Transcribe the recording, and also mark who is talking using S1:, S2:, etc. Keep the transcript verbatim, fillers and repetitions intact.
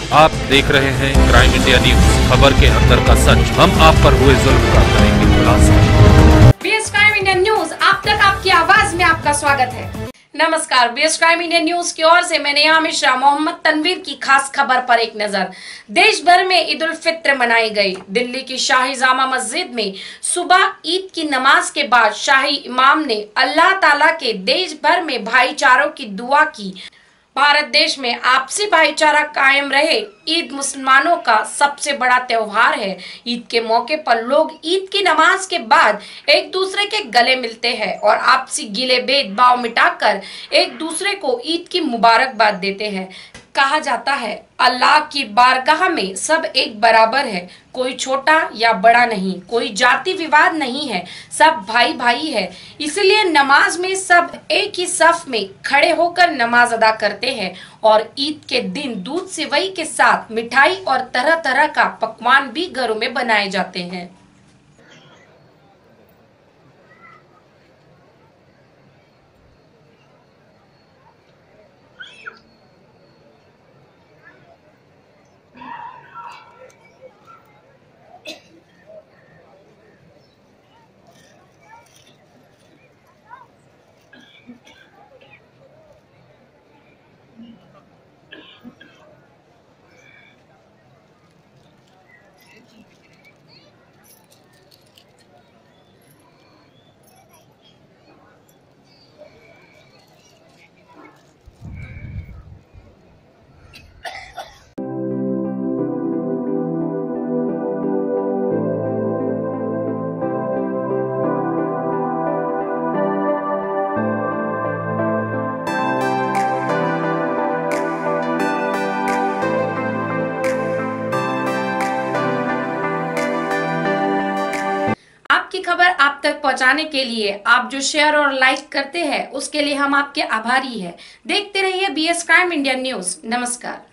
S1: आप देख रहे हैं क्राइम इंडिया न्यूज, खबर के अंदर का सच। हम आप पर हुए जुल्म का करेंगे खुलासा।
S2: बीएस क्राइम इंडिया न्यूज आप तक आपकी आवाज में आपका स्वागत है। नमस्कार, बीएस क्राइम इंडिया न्यूज की ओर से मैं नेहा मिश्रा मोहम्मद तनवीर की खास खबर पर एक नजर। देश भर में ईद उल फित्र मनाई गई। दिल्ली की शाही जामा मस्जिद में सुबह ईद की नमाज के बाद शाही इमाम ने अल्लाह ताला के देश भर में भाईचारों की दुआ की। भारत देश में आपसी भाईचारा कायम रहे। ईद मुसलमानों का सबसे बड़ा त्योहार है। ईद के मौके पर लोग ईद की नमाज के बाद एक दूसरे के गले मिलते हैं और आपसी गिले भेदभाव मिटाकर एक दूसरे को ईद की मुबारकबाद देते हैं। कहा जाता है अल्लाह की बारगाह में सब एक बराबर है, कोई छोटा या बड़ा नहीं, कोई जाति विवाद नहीं है, सब भाई भाई है। इसलिए नमाज में सब एक ही सफ में खड़े होकर नमाज अदा करते हैं और ईद के दिन दूध सेवई के साथ मिठाई और तरह तरह का पकवान भी घरों में बनाए जाते हैं। आपकी खबर आप तक पहुंचाने के लिए आप जो शेयर और लाइक करते हैं उसके लिए हम आपके आभारी हैं। देखते रहिए बीएस क्राइम इंडिया न्यूज। नमस्कार।